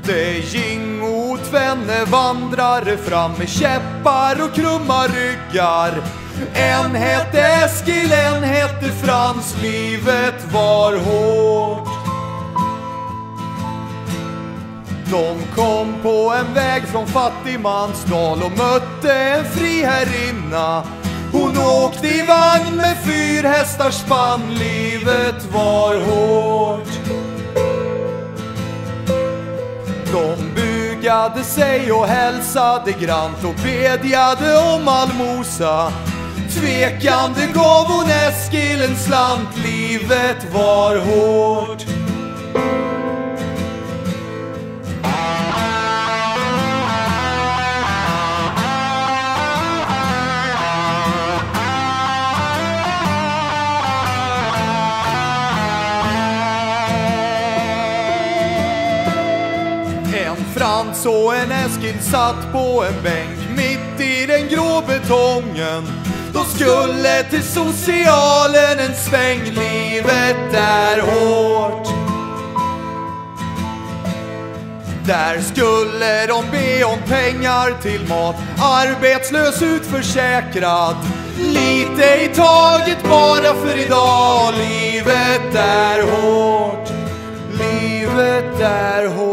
mötte Jingo, tvenne vandrare fram med käppar och krumma ryggar. En hette Eskil, en hette Frans, livet var hårt. De kom på en väg från fattigmansdal och mötte en friherrinna. Hon åkte i vagn med 4 hästars spann, livet var hårt. De bugade sig och hälsade grant och bedjade om allmosa. Tvekande gav hon Eskil en slant, livet var hårt. En Frans och en Eskil satt på en bänk mitt i den grå betongen. Då skulle till socialen en sväng, livet är hårt. Där skulle de be om pengar till mat, arbetslös utförsäkrad. Lite i taget bara för idag, livet är hårt. Livet är hårt.